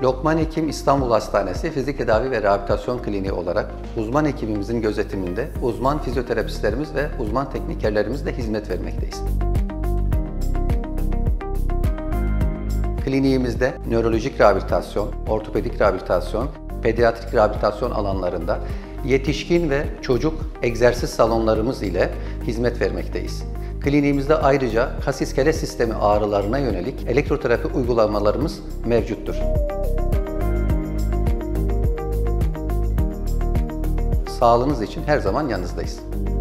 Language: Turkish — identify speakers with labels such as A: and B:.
A: Lokman Hekim İstanbul Hastanesi Fizik Tedavi ve Rehabilitasyon Kliniği olarak uzman ekibimizin gözetiminde uzman fizyoterapistlerimiz ve uzman teknikerlerimizle hizmet vermekteyiz. Kliniğimizde nörolojik rehabilitasyon, ortopedik rehabilitasyon, pediatrik rehabilitasyon alanlarında yetişkin ve çocuk egzersiz salonlarımız ile hizmet vermekteyiz. Kliniğimizde ayrıca kas iskelet sistemi ağrılarına yönelik elektroterapi uygulamalarımız mevcuttur. Sağlığınız için her zaman yanınızdayız.